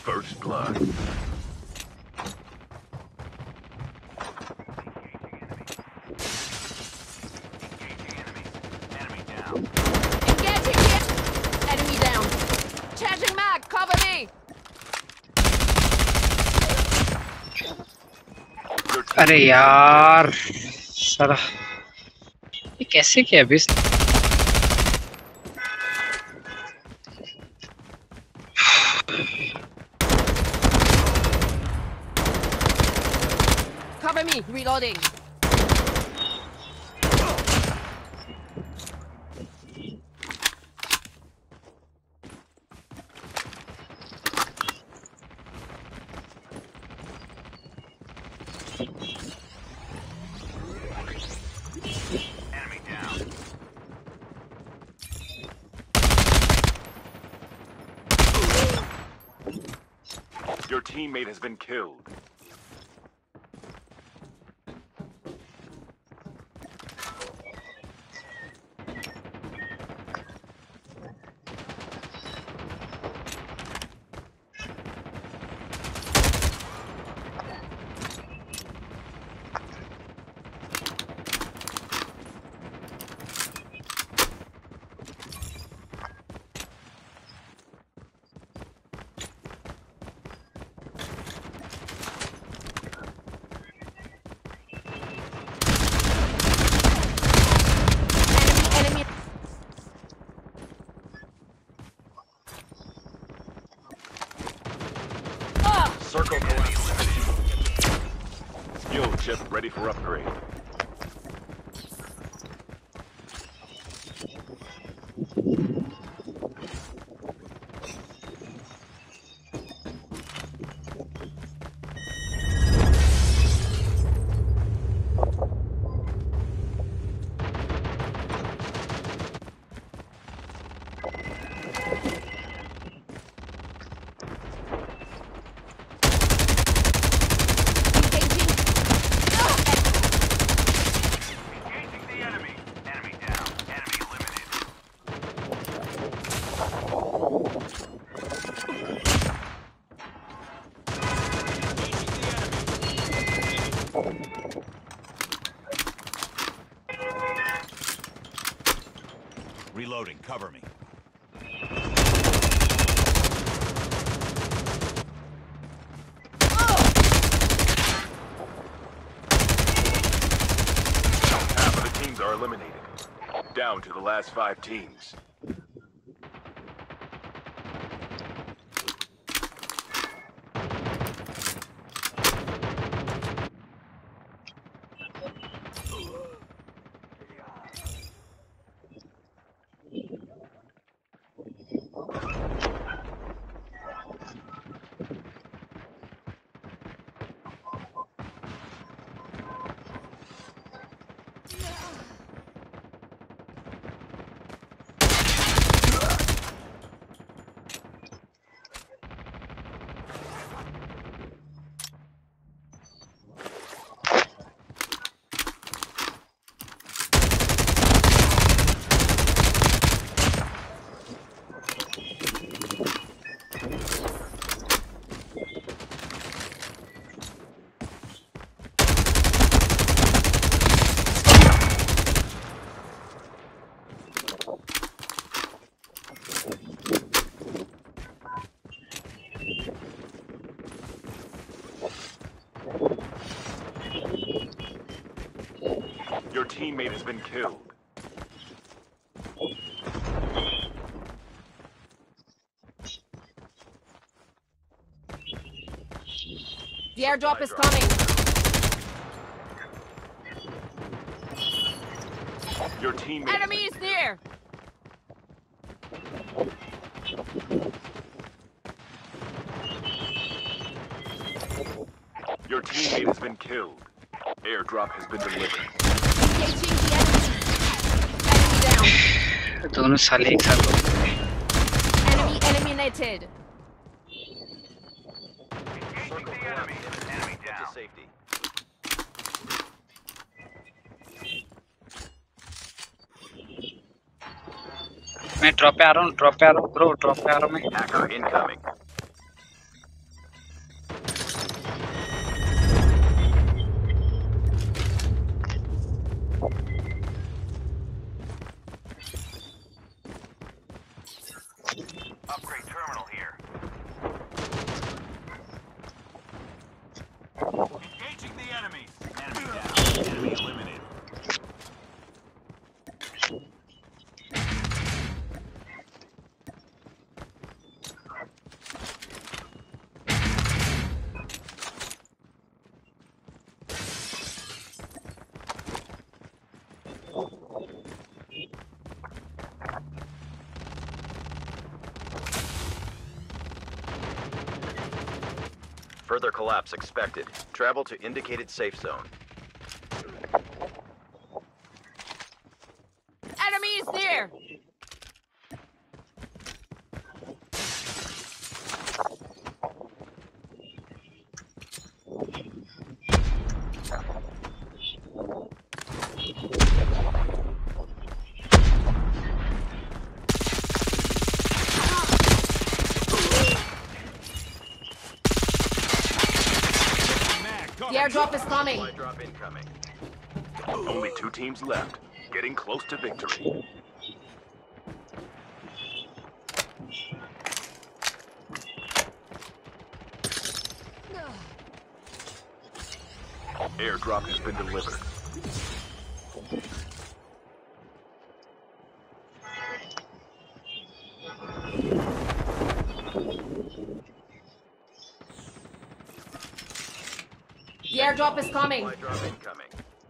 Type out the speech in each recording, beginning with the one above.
First blood. Engaging here! Enemy down! Charging mag! Cover me! अरे यार साला ये कैसे किया अभी Cover me! Reloading! Enemy down. Your teammate has been killed. Enemy! Ah! Circle collapse. Skill chip ready for upgrade. Engaging! Ah! Engaging the enemy. Enemy down. Enemy eliminated. Reloading, cover me. Half of the teams are eliminated. Down to the last 5 teams. Your teammate has been killed. The airdrop is coming! Your teammate. Enemy is near! Your teammate has been killed. Airdrop has been delivered. Engaging the enemy! Enemy down! दोनों साले एक साथ हो गए। Enemy eliminated! Engaging the enemy. Enemy down. To safety. मैं drop पे आ रहा हूँ ब्रो ड्रॉप पे आ रहा हूँ मैं Hacker incoming. Further collapse expected. Travel to indicated safe zone. Enemy is near. The airdrop is coming. Supply drop incoming. Only 2 teams left. Getting close to victory. Airdrop has been delivered. The airdrop is coming. Supply drop incoming.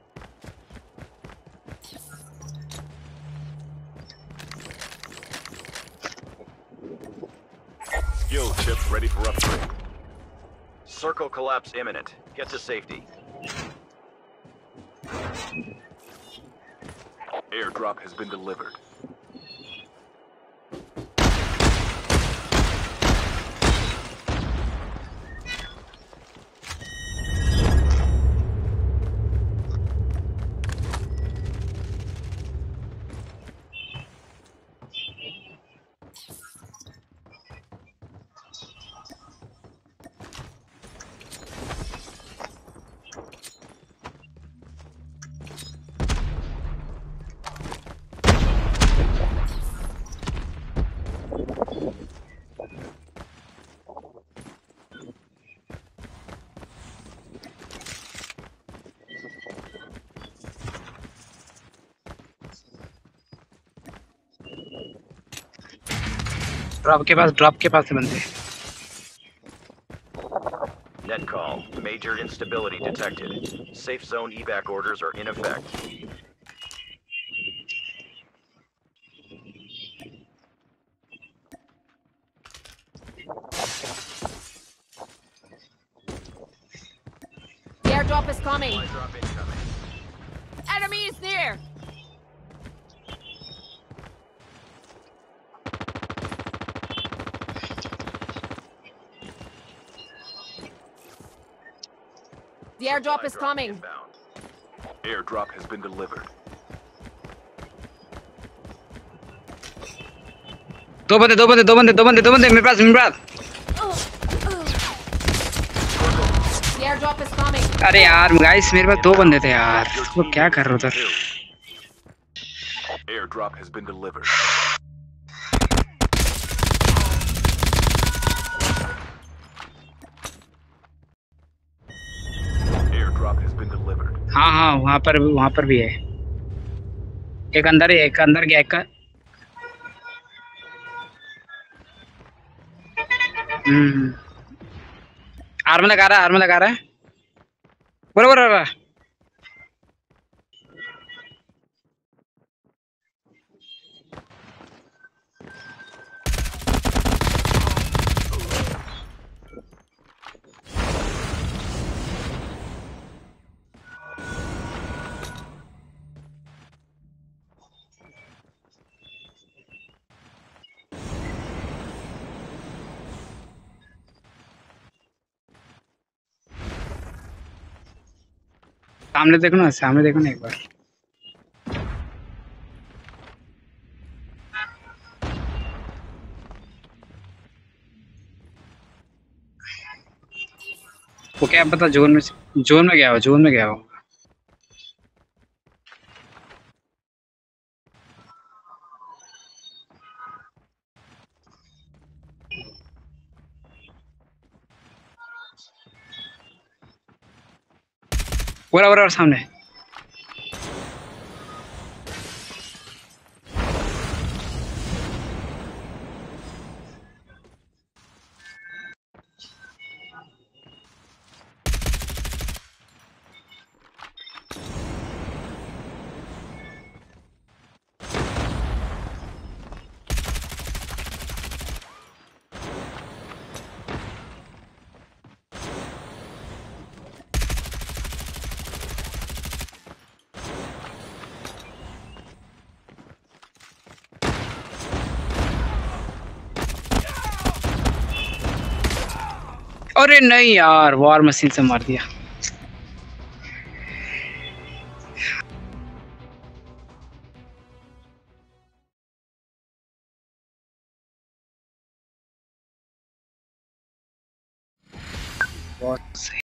Skill chip ready for upgrade. Circle collapse imminent. Get to safety. Airdrop has been delivered. Drop के पास से बंदे। Net call. Major instability detected. Safe zone evac orders are in effect. The airdrop is coming. Supply drop incoming. Enemy is near. The airdrop is coming. Inbound. Airdrop has been delivered. दो बंदे मेरे पास। The airdrop is coming. अरे यार guys मेरे पास 2 बंदे थे यार, वो क्या कर रहे हो उधर? Airdrop has been delivered. Airdrop has been delivered. हाँ वहाँ पर भी है। एक अंदर गया एक का। आर्म लगा रहा है। बराबर। सामने देखो ना एक बार। वो क्या पता जोन में गया हो। बराबर सामने। अरे नहीं यार, वॉर मशीन से मार दिया। बहुत सही।